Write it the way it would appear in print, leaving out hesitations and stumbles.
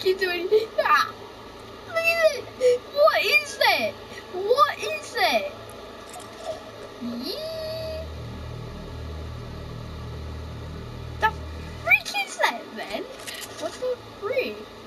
fucking do anything. Ah, look at it. What is that? What is that? Yee. The freak is that, man? What the freak?